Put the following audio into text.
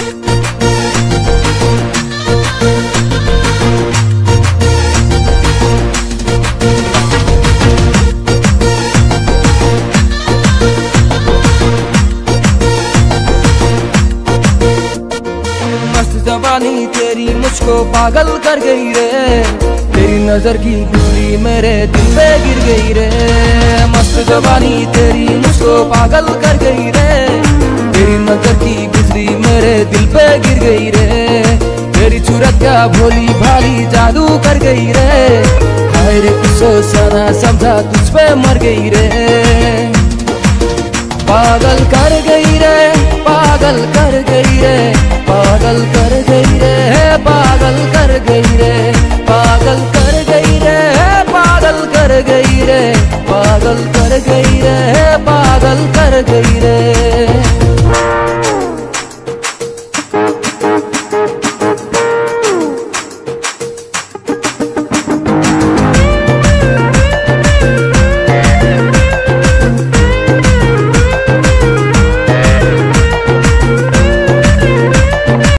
जवानी तेरी मुझको पागल कर गई रे, तेरी नजर की बिजली मेरे दिल पे गिर गई रे। मस्त जवानी तेरी मुझको पागल कर गई रे, तेरी नजर की बिजली मेरे दिल पे गिर गई रे। तेरी सूरत क्या भोली भाली जादू कर गई रे, हाय रे कुछ सोचा ना समझा तुझ पे मर गई रे। पागल कर गई रे, पागल कर गई रे, पागल कर गई रे, पागल कर गई रे, पागल कर गई रे, पागल कर गई रे, पागल कर गई रे, पागल कर गई रे।